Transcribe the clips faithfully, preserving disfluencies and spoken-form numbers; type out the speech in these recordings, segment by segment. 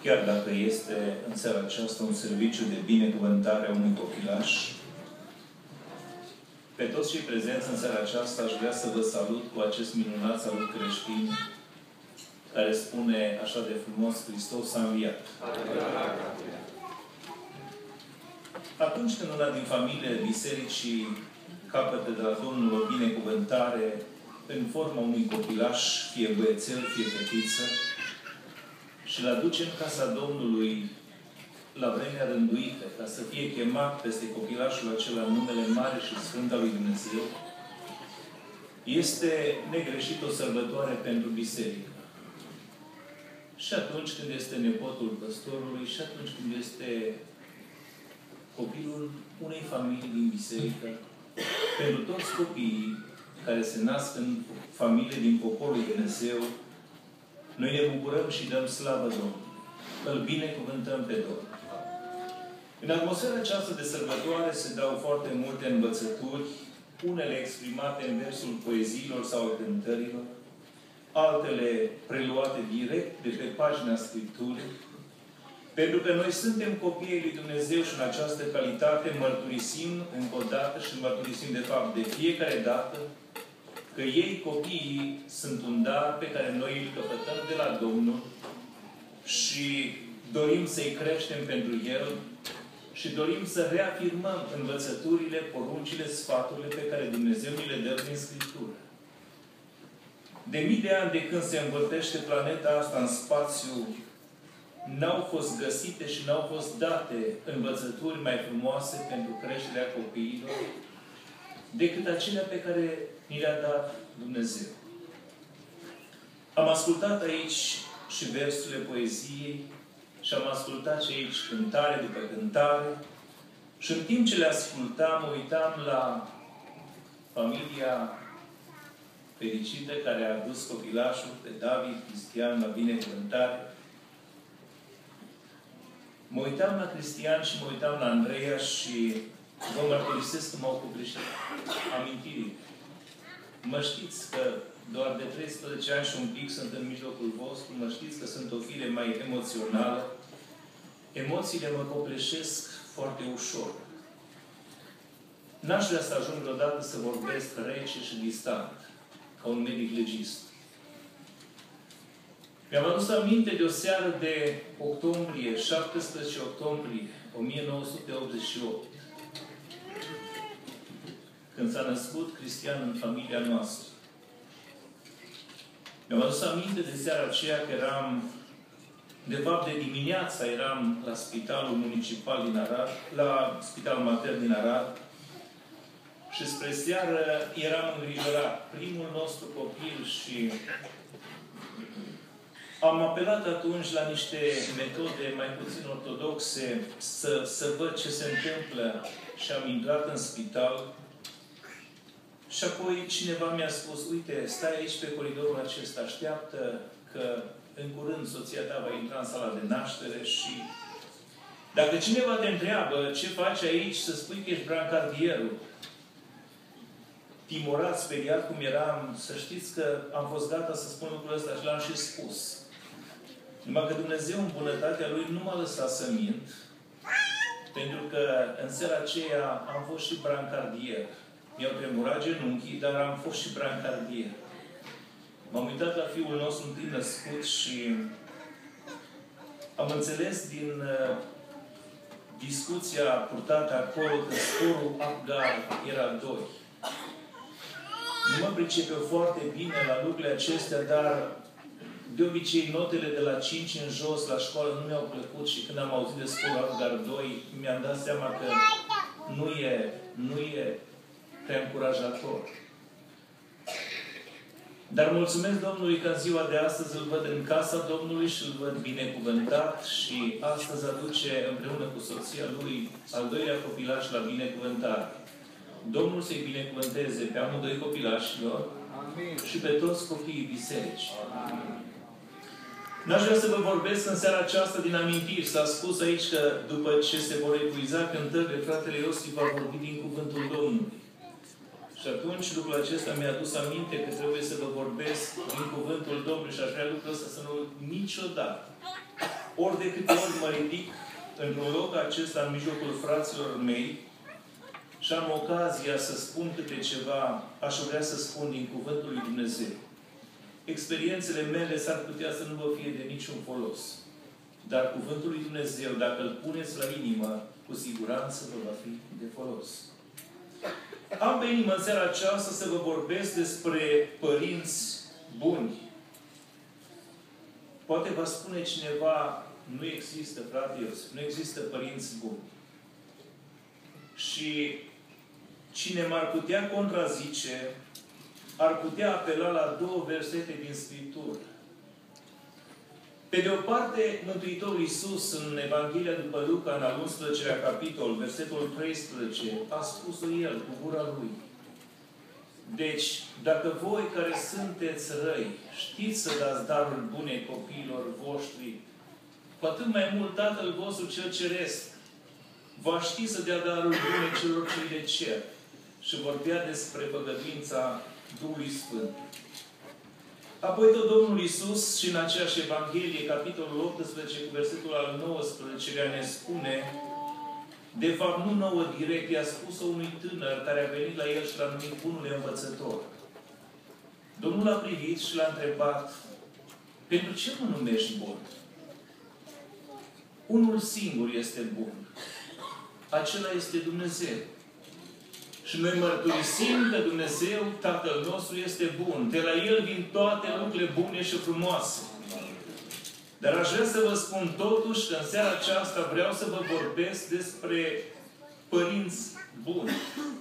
chiar dacă este în seara aceasta un serviciu de binecuvântare a unui copilaș, pe toți cei prezenți în seara aceasta aș vrea să vă salut cu acest minunat salut creștin care spune așa de frumos: Hristos a înviat. Atunci când una din familiile bisericii capătă de la Domnul o binecuvântare în forma unui copilaș, fie băiețel, fie fetiță, și îl aduce în casa Domnului la vremea rânduită, ca să fie chemat peste copilașul acela numele mare și sfânt al lui Dumnezeu, este negreșit o sărbătoare pentru biserică. Și atunci când este nepotul păstorului, și atunci când este copilul unei familii din biserică, pentru toți copiii care se nasc în familie din poporul lui Dumnezeu, noi ne bucurăm și dăm slavă Domnului. Îl binecuvântăm pe Domnul. În atmosfera aceasta de sărbătoare se dau foarte multe învățături, unele exprimate în versul poeziilor sau cântărilor, altele preluate direct de pe pagina Scripturii, pentru că noi suntem copiii lui Dumnezeu și în această calitate mărturisim încă o dată și mărturisim de fapt de fiecare dată că ei, copiii, sunt un dar pe care noi îl căpătăm de la Domnul și dorim să-i creștem pentru El și dorim să reafirmăm învățăturile, poruncile, sfaturile pe care Dumnezeu ni le dă prin Scriptură. De mii de ani de când se învârtește planeta asta în spațiu, n-au fost găsite și n-au fost date învățături mai frumoase pentru creșterea copiilor decât acelea pe care ni le-a dat Dumnezeu. Am ascultat aici și versurile poeziei și am ascultat și aici cântare după cântare și în timp ce le ascultam, mă uitam la familia fericită care a adus copilașul pe David Cristian la binecuvântare. Mă uitam la Cristian și mă uitam la Andreea și vă mărturisesc că m-au copleșit amintirile. Mă știți că doar de treisprezece ani și un pic sunt în mijlocul vostru, mă știți că sunt o fire mai emoțională. Emoțiile mă copleșesc foarte ușor. N-aș vrea să ajung vreodată să vorbesc rece și distant, ca un medic legist. Mi-am adus aminte de o seară de octombrie, șaptesprezece octombrie o mie nouă sute optzeci și opt, când s-a născut Cristian în familia noastră. Mi-am adus aminte de seara aceea că eram, de fapt de dimineața eram la spitalul municipal din Arad, la spitalul matern din Arad, și spre seară eram îngrijorat. Primul nostru copil și am apelat atunci la niște metode mai puțin ortodoxe să, să văd ce se întâmplă și am intrat în spital și apoi cineva mi-a spus: uite, stai aici pe coridorul acesta, așteaptă că în curând soția ta va intra în sala de naștere și dacă cineva te întreabă ce faci aici, să spui că ești brancardierul. Timorat, speriat cum eram, să știți că am fost gata să spun lucrul ăsta și l-am și spus. Numai că Dumnezeu, în bunătatea Lui, nu m-a lăsat să mint, pentru că în seara aceea am fost și brancardier. Mi-au tremurat genunchii, dar am fost și brancardier. M-am uitat la fiul nostru întâi născut și am înțeles din uh, discuția purtată acolo că scorul Apgar era doi. Nu mă pricep eu foarte bine la lucrurile acestea, dar de obicei notele de la cinci în jos la școală nu mi-au plăcut și când am auzit de scorul Apgar doi, mi-am dat seama că nu e, nu e prea încurajator. Dar mulțumesc Domnului că în ziua de astăzi îl văd în casa Domnului și îl văd binecuvântat și astăzi aduce împreună cu soția lui al doilea copilaș la binecuvântare. Domnul să-i binecuvânteze pe amândoi copilașilor Amin. Și pe toți copiii bisericii. N-aș vrea să vă vorbesc în seara aceasta din amintiri. S-a spus aici că după ce se vor epuiza cântările, fratele Iosif va vorbi din cuvântul Domnului. Și atunci lucrul acesta mi-a adus aminte că trebuie să vă vorbesc din cuvântul Domnului și aș vrea lucrul ăsta să nu niciodată ori de câte ori mă ridic într-un loc acesta, în mijlocul fraților mei, și am ocazia să spun câte ceva, aș vrea să spun din Cuvântul lui Dumnezeu. Experiențele mele s-ar putea să nu vă fie de niciun folos. Dar Cuvântul lui Dumnezeu, dacă îl puneți la inimă, cu siguranță vă va fi de folos. Am pe inimă în seara aceasta să vă vorbesc despre părinți buni. Poate va spune cineva, nu există, frate Iosif, nu există părinți buni. Și cine m-ar putea contrazice, ar putea apela la două versete din Scriptură. Pe de o parte, Mântuitorul Iisus, în Evanghelia după Luca, în al unsprezecelea capitol, versetul treisprezece, a spus-o El cu gura Lui. Deci, dacă voi care sunteți răi, știți să dați daruri bune copiilor voștri, cu atât mai mult Tatăl vostru cel Ceresc va ști să dea daruri bune celor ce îi le cer. Și vorbea despre făgăduința Duhului Sfânt. Apoi tot Domnul Iisus, și în aceeași Evanghelie, capitolul optsprezece, cu versetul al nouăsprezecelea, ne spune, de fapt, nu nouă direct, i-a spus-o unui tânăr care a venit la el și l-a numit bunul învățător. Domnul a privit și l-a întrebat, pentru ce mă numești bun? Unul singur este bun. Acela este Dumnezeu. Și noi mărturisim că Dumnezeu, Tatăl nostru, este bun. De la El vin toate lucrurile bune și frumoase. Dar aș vrea să vă spun totuși că în seara aceasta vreau să vă vorbesc despre părinți buni.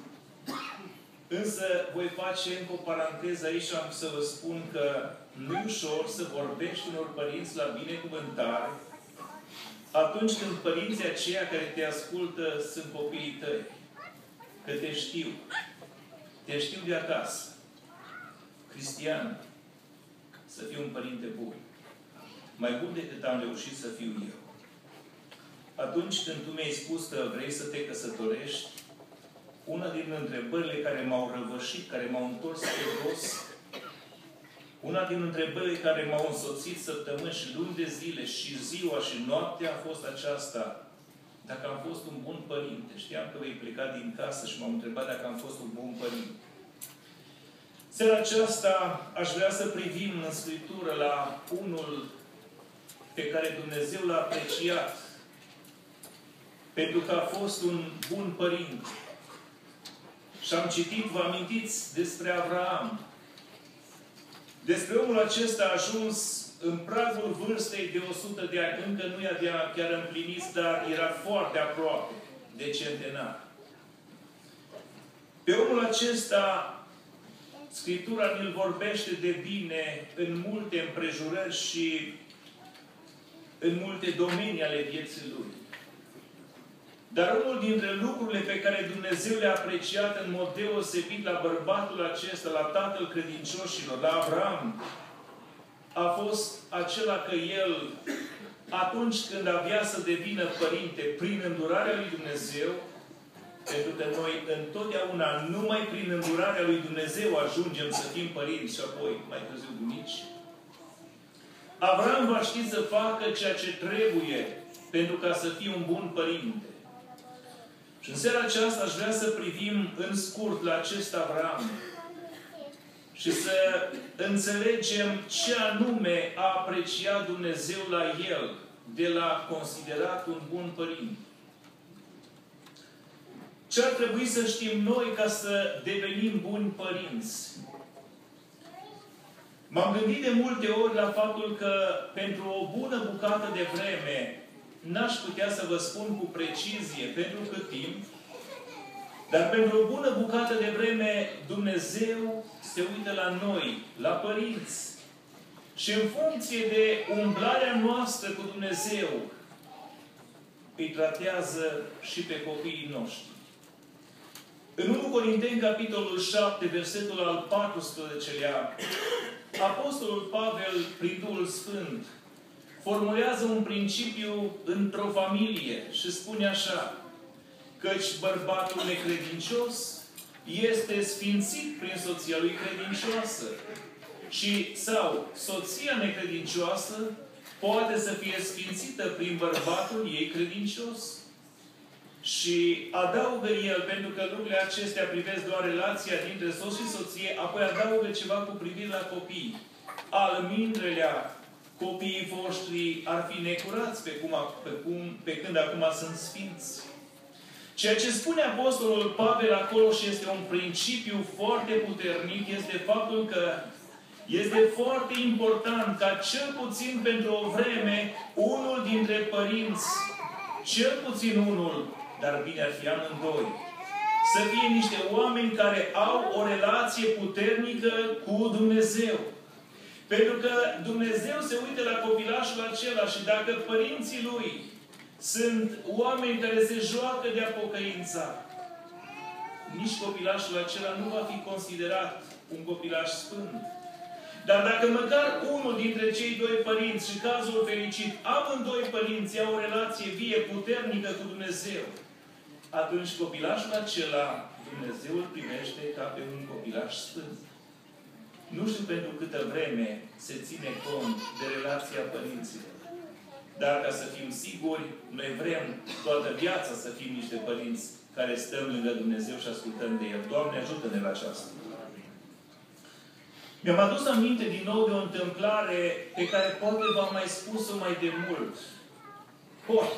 Însă voi face încă o paranteză aici și am să vă spun că nu e ușor să vorbești unor părinți la binecuvântare atunci când părinții aceia care te ascultă sunt copiii tăi. Că te știu. Te știu de acasă. Cristian, să fiu un părinte bun. Mai bun decât am reușit să fiu eu. Atunci când tu mi-ai spus că vrei să te căsătorești, una din întrebările care m-au răvășit, care m-au întors pe dos, una din întrebările care m-au însoțit săptămâni și luni de zile, și ziua și noaptea, a fost aceasta. Dacă am fost un bun părinte. Știam că vei pleca din casă și m-am întrebat dacă am fost un bun părinte. Seara aceasta aș vrea să privim în Scriptură la unul pe care Dumnezeu l-a apreciat pentru că a fost un bun părinte. Și am citit, vă amintiți, despre Avraam. Despre omul acesta a ajuns în pragul vârstei de o sută de ani. Încă nu i-a chiar împlinit, dar era foarte aproape de centenar. Pe omul acesta, Scriptura ne-l vorbește de bine în multe împrejurări și în multe domenii ale vieții lui. Dar unul dintre lucrurile pe care Dumnezeu le-a apreciat în mod deosebit la bărbatul acesta, la tatăl credincioșilor, la Avram, a fost acela că el, atunci când avea să devină părinte, prin îndurarea lui Dumnezeu, pentru că noi întotdeauna numai prin îndurarea lui Dumnezeu ajungem să fim părinți și apoi mai târziu bunici, Avram va ști să facă ceea ce trebuie pentru ca să fie un bun părinte. Și în seara aceasta aș vrea să privim în scurt la acest Avram și să înțelegem ce anume a apreciat Dumnezeu la el de l-a considerat un bun părinte. Ce ar trebui să știm noi ca să devenim buni părinți? M-am gândit de multe ori la faptul că pentru o bună bucată de vreme n-aș putea să vă spun cu precizie pentru cât timp, dar pentru o bună bucată de vreme Dumnezeu se uită la noi, la părinți. Și în funcție de umblarea noastră cu Dumnezeu, îi tratează și pe copiii noștri. În întâi Corinteni, capitolul șapte, versetul al paisprezecelea, Apostolul Pavel, prin Duhul Sfânt, formulează un principiu într-o familie și spune așa, căci bărbatul necredincios este sfințit prin soția lui credincioasă și sau soția necredincioasă poate să fie sfințită prin bărbatul ei credincios. Și adaugă el, pentru că lucrurile acestea privesc doar relația dintre soț și soție, apoi adaugă ceva cu privire la copii. Al mindrelea, copiii voștri ar fi necurați pe, cum, pe, cum, pe când acum sunt sfinți. Ceea ce spune Apostolul Pavel acolo și este un principiu foarte puternic, este faptul că este foarte important ca cel puțin pentru o vreme, unul dintre părinți, cel puțin unul, dar bine ar fi amândoi, să fie niște oameni care au o relație puternică cu Dumnezeu. Pentru că Dumnezeu se uită la copilașul acela și dacă părinții lui sunt oameni care se joacă de-a pocăința, nici copilașul acela nu va fi considerat un copilaș sfânt. Dar dacă măcar unul dintre cei doi părinți, și cazul fericit, amândoi părinți au o relație vie, puternică cu Dumnezeu, atunci copilașul acela, Dumnezeu îl primește ca pe un copilaș sfânt. Nu știu pentru câtă vreme se ține cont de relația părinților. Dar ca să fim siguri, noi vrem toată viața să fim niște părinți care stăm lângă Dumnezeu și ascultăm de El. Doamne, ajută-ne la aceasta. Mi-am adus aminte din nou de o întâmplare pe care poate v-am mai spus-o mai de mult. Poate.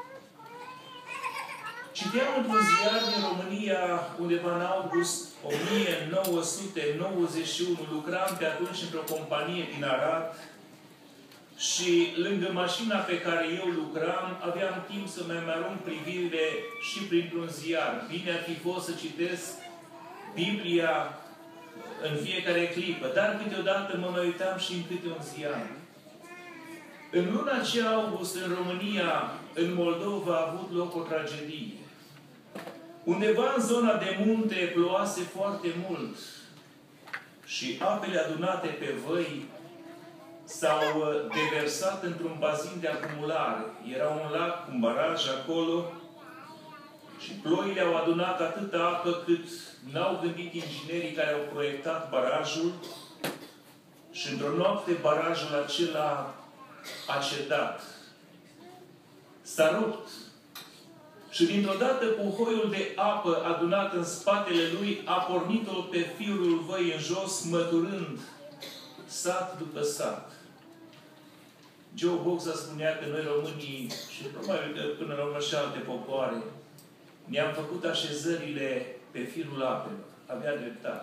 Citeam într-un ziar din România, undeva în august o mie nouă sute nouăzeci și unu, lucram pe atunci într-o companie din Arad și lângă mașina pe care eu lucram, aveam timp să mai arunc privirile și printr-un ziar. Bine ar fi fost să citesc Biblia în fiecare clipă, dar câteodată mă mai uitam și în câte un ziar. În luna aceea august, în România, în Moldova, a avut loc o tragedie. Undeva în zona de munte ploase foarte mult și apele adunate pe văi s-au deversat într-un bazin de acumulare. Era un lac cu un baraj acolo și ploile au adunat atâta apă cât n-au gândit inginerii care au proiectat barajul și într-o noapte barajul acela a cedat. S-a rupt. Și dintr-o dată puhoiul de apă adunat în spatele lui a pornit-o pe fiorul văii în jos, măturând sat după sat. Joe Boxa spunea că noi românii, și probabil că până la urmă și alte popoare, ne-am făcut așezările pe firul apelor. Avea dreptate.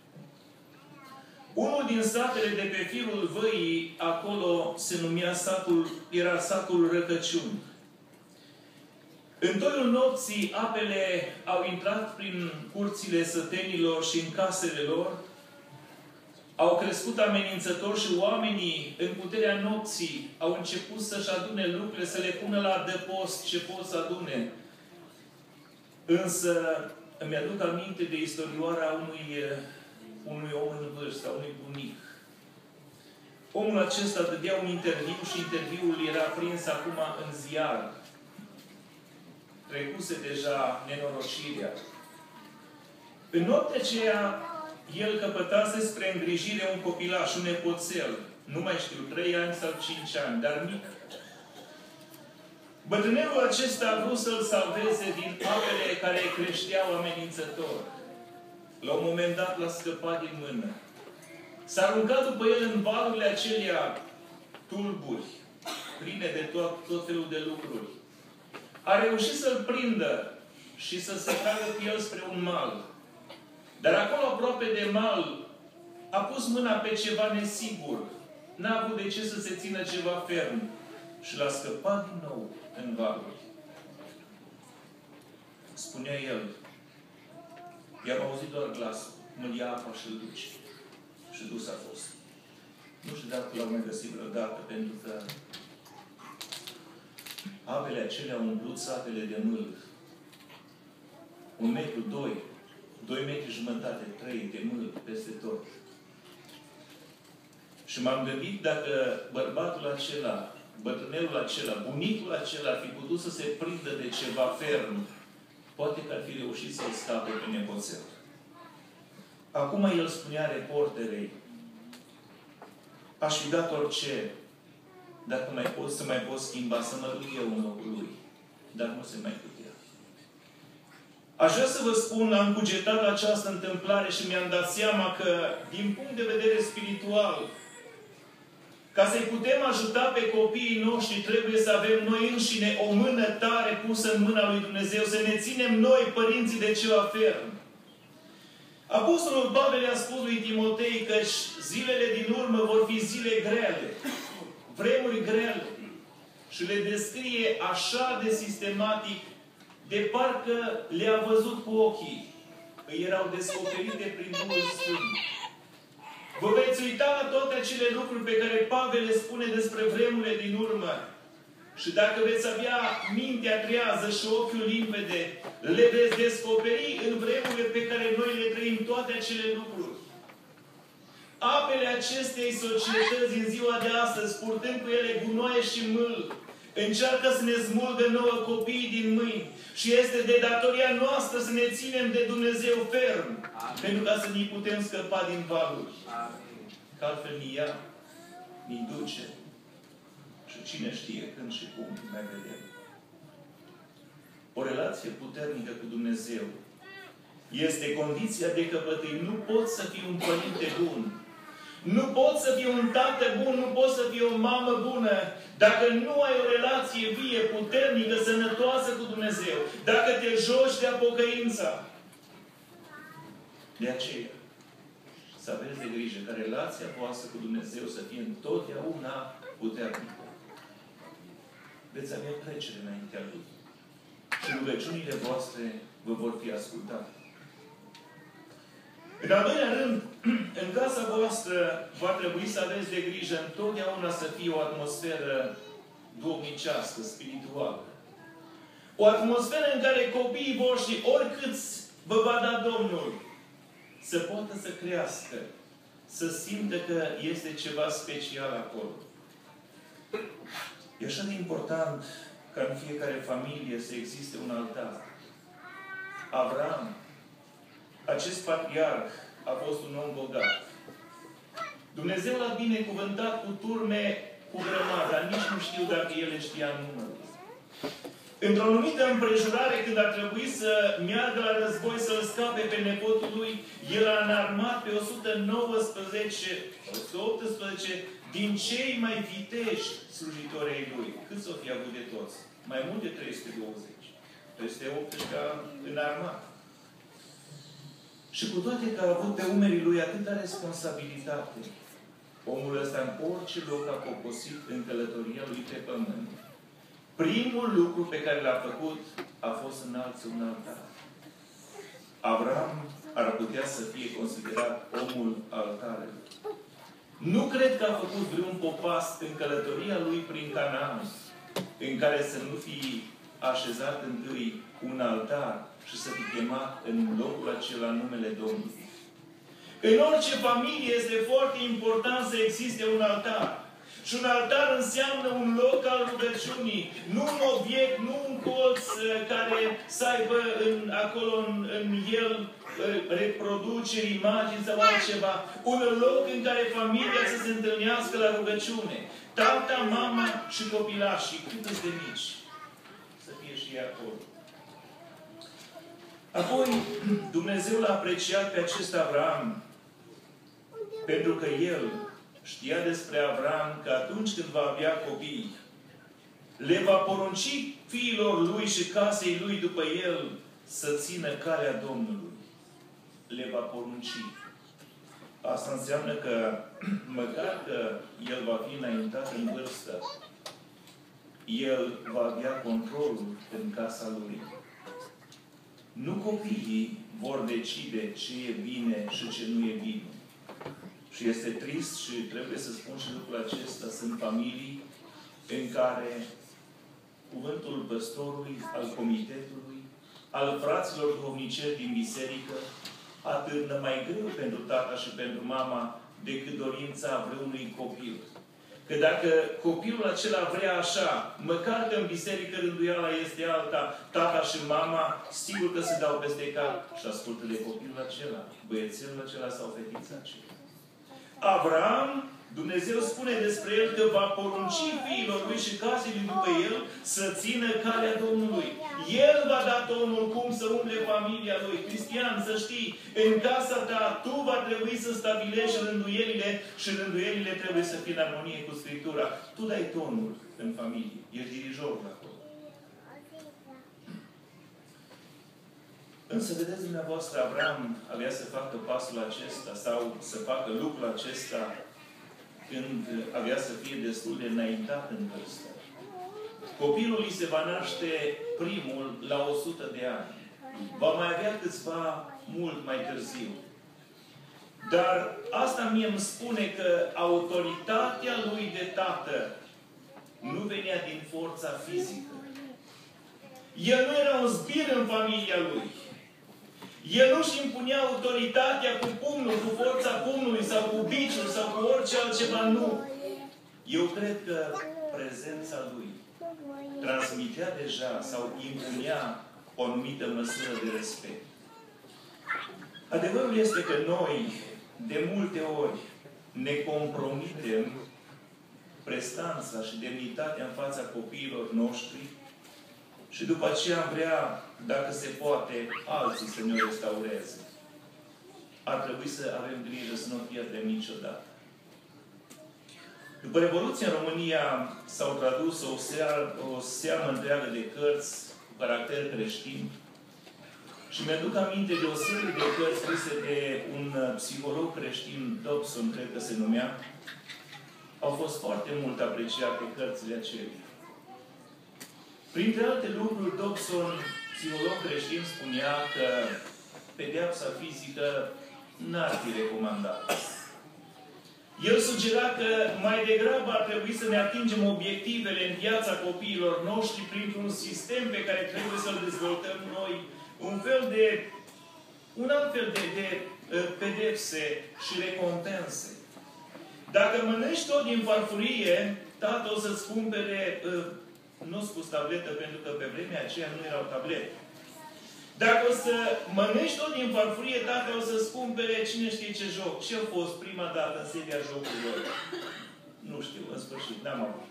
Unul din satele de pe firul văii, acolo se numea satul, era satul Răcăciun. În toiul nopții, apele au intrat prin curțile sătenilor și în casele lor, au crescut amenințător și oamenii, în puterea nopții, au început să-și adune lucrurile, să le pună la adăpost ce pot să adune. Însă, îmi aduc aminte de istorioara unui, unui om în vârstă, unui bunic. Omul acesta dădea un interviu și interviul era prins acum în ziar. Trecuse deja nenorocirea. În noaptea aceea, el căpătase spre îngrijire un copilaș, un nepoțel. Nu mai știu, trei ani sau cinci ani, dar mic. Bătrânelul acesta a vrut să-l salveze din apele care creșteau amenințător. La un moment dat l-a scăpat din mână. S-a aruncat după el în valurile acelea tulburi, pline de tot, tot felul de lucruri. A reușit să-l prindă și să se tragă pe el spre un mal. Dar acolo, aproape de mal, a pus mâna pe ceva nesigur. N-a avut de ce să se țină ceva ferm. Și l-a scăpat din nou în valuri. Spunea el, i-am auzit doar glasul, mă ia apa și îl duce. Și dus a fost. Nu știu dacă l-au mai găsit vreodată, pentru că apele acelea au umplut satele de mâl. Un metru, doi, doi metri jumătate, trei de mâl peste tot. Și m-am gândit dacă bărbatul acela, bătrânelul acela, bunicul acela ar fi putut să se prindă de ceva ferm, poate că ar fi reușit să-l scape pe nepoțel. Acum el spunea reporterei, aș fi dat orice Dacă mai pot să mai pot schimba, să mă duc eu în locul lui. Dar nu se mai putea. Aș vrea să vă spun, am cugetat această întâmplare și mi-am dat seama că, din punct de vedere spiritual, ca să-i putem ajuta pe copiii noștri, trebuie să avem noi înșine o mână tare pusă în mâna lui Dumnezeu, să ne ținem noi, părinții, de ceva ferm. Apostolul Pavel i-a spus lui Timotei că zilele din urmă vor fi zile grele, vremuri grele. Și le descrie așa de sistematic, de parcă le-a văzut cu ochii. Îi erau descoperite prin Duhul Sfânt. Vă veți uita la toate acele lucruri pe care Pavel le spune despre vremurile din urmă. Și dacă veți avea mintea trează și ochiul limpede, le veți descoperi în vremurile pe care noi le trăim toate acele lucruri. Apele acestei societăți în ziua de astăzi, purtând cu ele gunoaie și mâl, încearcă să ne smulgă nouă copiii din mâini. Și este de datoria noastră să ne ținem de Dumnezeu ferm. Amin. Pentru ca să ne putem scăpa din valuri. Amin. Că altfel ni ia, ni duce. Și cine știe când și cum mai vedem. O relație puternică cu Dumnezeu este condiția de căpătâi. Nu poți să fii un părinte bun. Nu poți să fii un tată bun, nu poți să fii o mamă bună, dacă nu ai o relație vie, puternică, sănătoasă cu Dumnezeu. Dacă te joci de pocăința. De aceea, să aveți de grijă ca relația voastră cu Dumnezeu să fie întotdeauna puternică. Veți avea trecere înaintea Lui. Și rugăciunile voastre vă vor fi ascultate. În al doilea rând, în casa voastră va trebui să aveți de grijă întotdeauna să fie o atmosferă duhovnicească, spirituală. O atmosferă în care copiii voștri, oricât vă va da Domnul, să poată să crească, să simtă că este ceva special acolo. E așa de important ca în fiecare familie să existe un altar. Avram, acest patriarh, a fost un om bogat. Dumnezeu l-a binecuvântat cu turme cu grămadă, dar nici nu știu dacă el știa numărul. Într-o anumită împrejurare, când a trebuit să meargă la război să-l scape pe nepotul lui, el a înarmat pe o sută nouăsprezece, o sută optsprezece din cei mai viteji slujitori ai lui. Cât s-o fi avut de toți? Mai mult de trei sute douăzeci. trei sute optsprezece înarmat. Și cu toate că a avut pe umerii lui atâta responsabilitate, omul ăsta în orice loc a poposit în călătoria lui pe pământ. Primul lucru pe care l-a făcut a fost înalță un altar. Avram ar putea să fie considerat omul altarului. Nu cred că a făcut vreun popas în călătoria lui prin Canaan, în care să nu fi așezat întâi un altar și să fi chemat în locul acela numele Domnului. În orice familie este foarte important să existe un altar. Și un altar înseamnă un loc al rugăciunii. Nu un obiect, nu un colț care să aibă în, acolo în, în el reproduceri, imagini sau altceva. Un loc în care familia să se întâlnească la rugăciune. Tata, mama și copilașii, cât de mici. Să fie și ei acolo. Apoi, Dumnezeu l-a apreciat pe acest Avram pentru că el știa despre Avram că atunci când va avea copii, le va porunci fiilor lui și casei lui după el să țină calea Domnului. Le va porunci. Asta înseamnă că, măcar că el va fi înaintat în vârstă, el va avea controlul în casa lui. Nu copiii vor decide ce e bine și ce nu e bine. Și este trist și trebuie să spun și lucrul acesta. Sunt familii în care cuvântul păstorului, al comitetului, al fraților duhovniceri din biserică atârnă mai greu pentru tata și pentru mama decât dorința vreunui copil. Că dacă copilul acela vrea așa, măcar că în biserică rânduiala este alta, tata și mama, sigur că se dau peste cap și ascultă de copilul acela, băiețelul acela sau fetița aceea. Avram, Dumnezeu spune despre el că va porunci fiilor lui și casei după el să țină calea Domnului. El va da tonul cum să umple familia lui. Cristian, să știi, în casa ta tu va trebui să stabilești rânduielile și rânduielile trebuie să fie în armonie cu Scriptura. Tu dai tonul în familie. Ești dirijorul acolo. Însă, vedeți dumneavoastră, Avram avea să facă pasul acesta sau să facă lucrul acesta când avea să fie destul de înaintat în vârstă. Copilul îi se va naște primul la o sută de ani. Va mai avea câțiva mult mai târziu. Dar asta mie îmi spune că autoritatea lui de tată nu venea din forța fizică. El nu era un zbir în familia lui. El nu-și impunea autoritatea cu pumnul, cu forța pumnului, sau cu biciul, sau cu orice altceva, nu. Eu cred că prezența lui transmitea deja sau impunea o anumită măsură de respect. Adevărul este că noi, de multe ori, ne compromitem prestanța și demnitatea în fața copiilor noștri și după aceea am vrea, dacă se poate, alții să ne restaureze. Ar trebui să avem grijă să nu pierdem niciodată. După Revoluție, în România s-au tradus o, seară, o seamă întreagă de cărți cu caracter creștin și mi-aduc aminte de o serie de cărți scrise de un psiholog creștin, Dobson, cred că se numea. Au fost foarte mult apreciate cărțile acelea. Printre alte lucruri, Dobson, psiholog creștin, spunea că pedeapsa fizică n-ar fi recomandată. El sugera că mai degrabă ar trebui să ne atingem obiectivele în viața copiilor noștri printr-un sistem pe care trebuie să-l dezvoltăm noi, un fel de, un alt fel de, de uh, pedepse și recompense. Dacă mănânci tot din farfurie, tată o să-ți cumpere, uh, nu spus tabletă, pentru că pe vremea aceea nu erau tablete. Dacă o să mănânci tot din farfurie, tata o să-ți cumpere cine știe ce joc. Ce a fost prima dată în seria jocurilor? Nu știu, în sfârșit, n-am avut.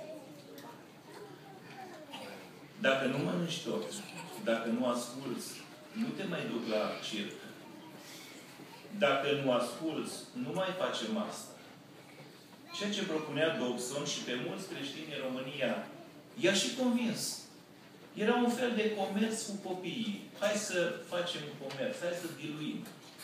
Dacă nu mănânci tot, dacă nu asculți, nu te mai duc la circ. Dacă nu asculți, nu mai facem asta. Ceea ce propunea Dobson și pe mulți creștini în România, i-a și convins. Era un fel de comerț cu copiii. Hai să facem comerț, hai să diluim.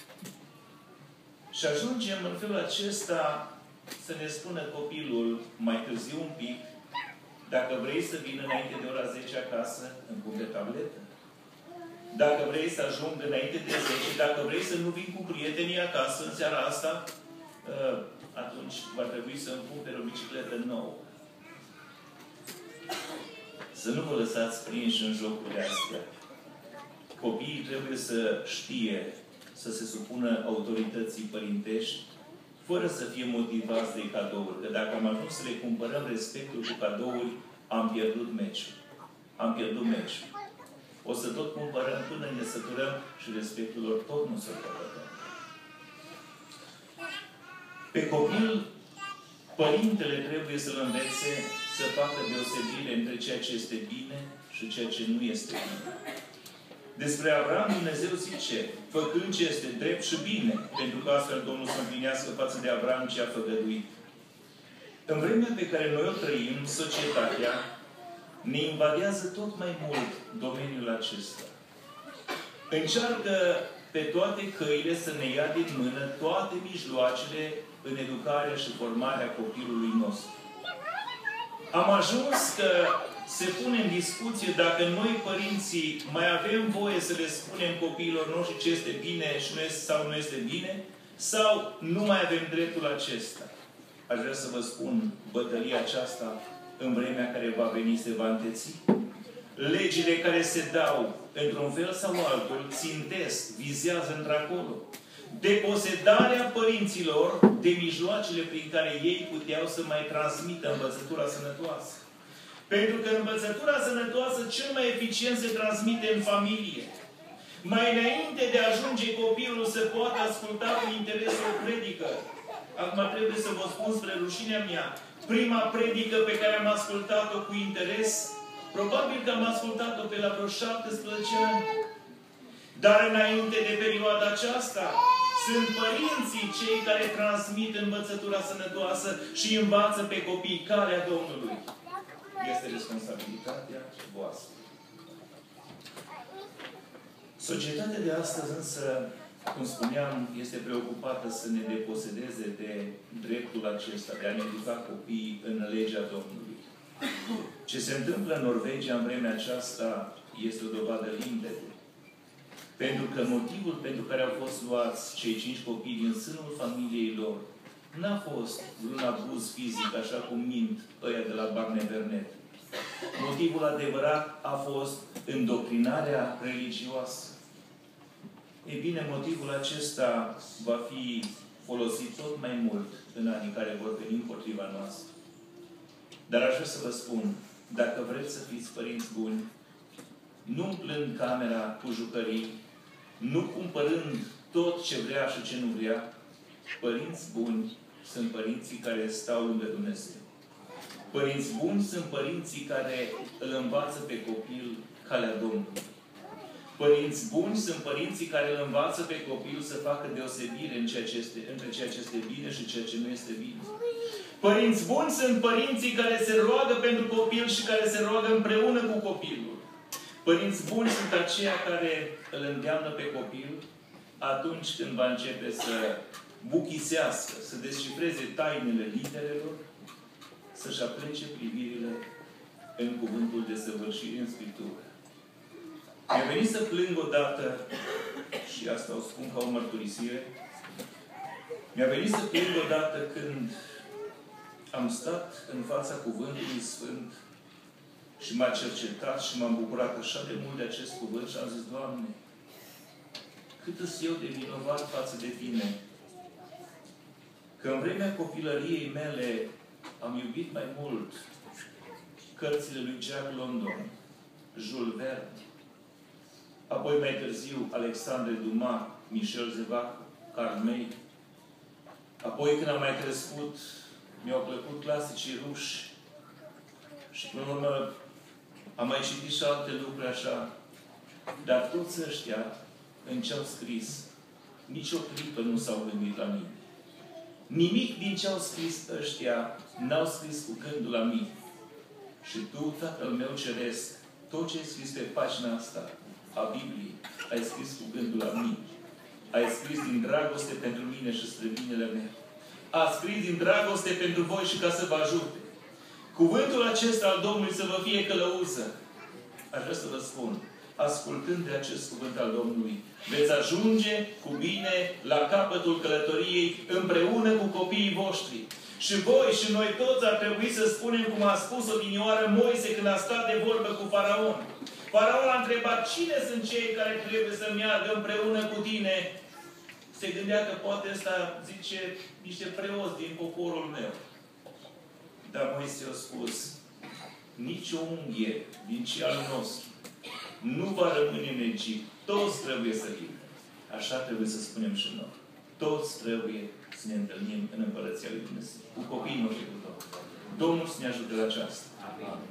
Și ajungem în felul acesta să ne spună copilul mai târziu un pic, dacă vrei să vină înainte de ora zece acasă, îmi pun de tabletă. Dacă vrei să ajung înainte de zece, dacă vrei să nu vin cu prietenii acasă în seara asta, atunci va trebui să îmi cumperi o bicicletă nouă. Să nu vă lăsați prinși în jocurile astea. Copiii trebuie să știe să se supună autorității părintești, fără să fie motivați de cadouri. Că dacă am ajuns să le cumpărăm respectul cu cadouri, am pierdut meciul. Am pierdut meciul. O să tot cumpărăm până ne săturăm și respectul lor tot nu se căpătă. Pe copil, părintele trebuie să-l învețe să facă deosebire între ceea ce este bine și ceea ce nu este bine. Despre Avram, Dumnezeu zice, făcând ce este drept și bine, pentru că astfel Domnul să împlinească față de Avram ce a făgăduit. În vremea pe care noi o trăim, societatea ne invadează tot mai mult domeniul acesta. Încearcă pe toate căile să ne ia din mână toate mijloacele în educarea și formarea copilului nostru. Am ajuns că se pune în discuție dacă noi, părinții, mai avem voie să le spunem copiilor noștri ce este bine și nu este, sau nu este bine, sau nu mai avem dreptul acesta. Aș vrea să vă spun, bătălia aceasta, în vremea care va veni, se va înteți. Legile care se dau, într-un fel sau altul, țintesc, vizează într-acolo. Deposedarea părinților de mijloacele prin care ei puteau să mai transmită învățătura sănătoasă. Pentru că învățătura sănătoasă cel mai eficient se transmite în familie. Mai înainte de a ajunge copilul să poată asculta cu interes o predică, Acum trebuie să vă spun spre rușinea mea, prima predică pe care am ascultat-o cu interes, probabil că am ascultat-o pe la vreo șaptesprezece ani. Dar înainte de perioada aceasta, sunt părinții cei care transmit învățătura sănătoasă și învață pe copii calea Domnului. Este responsabilitatea voastră. Societatea de astăzi însă, cum spuneam, este preocupată să ne deposedeze de dreptul acesta de a ne educa copiii în legea Domnului. Ce se întâmplă în Norvegia în vremea aceasta este o dovadă limpede. Pentru că motivul pentru care au fost luați cei cinci copii din sânul familiei lor n-a fost un abuz fizic, așa cum mint ăia de la Barnevernet. Motivul adevărat a fost îndoctrinarea religioasă. Ei bine, motivul acesta va fi folosit tot mai mult în anii care vor veni împotriva noastră. Dar aș vrea să vă spun, dacă vreți să fiți părinți buni, nu umplând camera cu jucării, nu cumpărând tot ce vrea și ce nu vrea, părinți buni sunt părinții care stau lângă Dumnezeu. Părinți buni sunt părinții care îl învață pe copil calea Domnului. Părinți buni sunt părinții care îl învață pe copil să facă deosebire în ceea ce este, între ceea ce este bine și ceea ce nu este bine. Părinți buni sunt părinții care se roagă pentru copil și care se roagă împreună cu copilul. Părinți buni sunt aceia care îl îndeamnă pe copil atunci când va începe să buchisească, să descifreze tainele literelor, să-și aplece privirile în cuvântul de săvârșire în Scriptură. Mi-a venit să plâng odată, și asta o spun ca o mărturisire, mi-a venit să plâng odată când am stat în fața Cuvântului Sfânt și m-a cercetat și m-am bucurat așa de mult de acest cuvânt și am zis, Doamne, cât îs eu de vinovat față de Tine, că în vremea copilăriei mele am iubit mai mult cărțile lui Jack London, Jules Verne, apoi mai târziu Alexandre Dumas, Michel Zevac, Karl May. Apoi când am mai crescut, mi-au plăcut clasicii ruși și până la urmă am mai citit și alte lucruri așa. Dar toți ăștia, în ce au scris, nici o clipă nu s-au gândit la mine. Nimic din ce au scris ăștia n-au scris cu gândul la mine. Și Tu, Tatăl meu Ceresc, tot ce ai scris pe pagina asta a Bibliei, ai scris cu gândul la mine. Ai scris din dragoste pentru mine și spre binele meu. A scris din dragoste pentru voi și ca să vă ajute. Cuvântul acesta al Domnului să vă fie călăuză. Aș vrea să vă spun, ascultând de acest cuvânt al Domnului, veți ajunge cu bine la capătul călătoriei împreună cu copiii voștri. Și voi și noi toți ar trebui să spunem cum a spus odinioară Moise când a stat de vorbă cu Faraon. Faraon a întrebat, cine sunt cei care trebuie să meargă împreună cu tine? Se gândea că poate ăsta zice niște preoți din poporul meu. Dar Moise a spus, nici o unghie din ce al nostru nu va rămâne în Egipt. Toți trebuie să vină. Așa trebuie să spunem și noi. Toți trebuie să ne întâlnim în Împărăția lui Dumnezeu. Cu copiii noștri cu Domnul. Domnul să ne ajute la aceasta. Amin.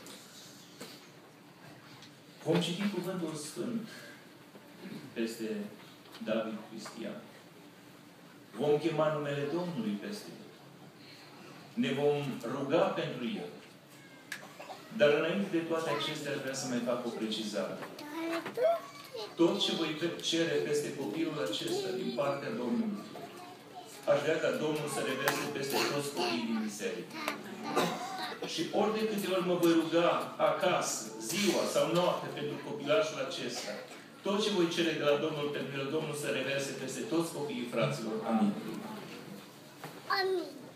Vom citi Cuvântul Sfânt peste David Cristian. Vom chema numele Domnului peste el. Ne vom ruga pentru el. Dar înainte de toate acestea, vreau să mai fac o precizare. Tot ce voi cere peste copilul acesta din partea Domnului, aș vrea ca Domnul să reverse peste toți copiii din biserică. Și ori de câte ori mă voi ruga acasă, ziua sau noapte pentru copilașul acesta, tot ce voi cere de la Domnul pentru el, Domnul să reverse peste toți copiii fraților. Amin. Amin.